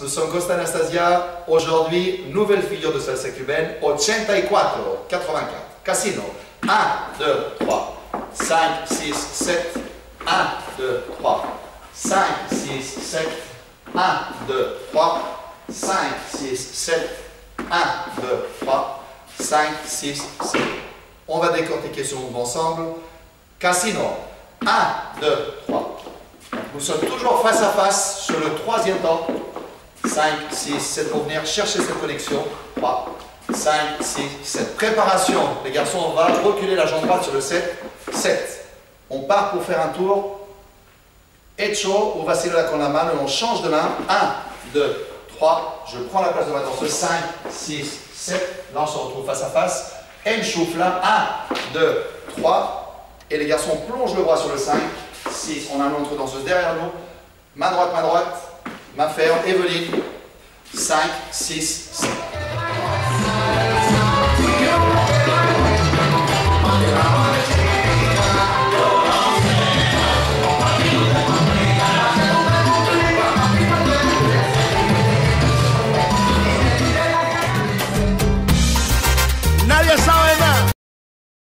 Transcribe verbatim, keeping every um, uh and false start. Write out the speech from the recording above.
nous sommes Costa Anastasia. Aujourd'hui, nouvelle figure de salsa cubaine, quatre-vingt-quatre, quatre-vingt-quatre. Casino. un, deux, trois, cinq, six, sept. un, deux, trois, cinq, six, sept. un, deux, trois, cinq, six, sept. un, deux, trois, cinq, six, sept. On va décortiquer ce mouvement ensemble. Casino. un, deux, trois. Nous sommes toujours face à face sur le troisième temps. cinq, six, sept pour venir chercher cette connexion. trois, cinq, six, sept. Préparation. Les garçons, on va reculer la jambe droite sur le sept. sept. On part pour faire un tour. Echo ou vacilla con la mano et on change de main. un, deux, trois. Je prends la place de ma danseuse. cinq, six, sept. Là, on se retrouve face à face. Enchufla. un, deux, trois. Et les garçons plongent le bras sur le cinq. six, on a notre danseuse derrière nous, main droite, main droite, main ferme, Evelyne, cinq, six, sept.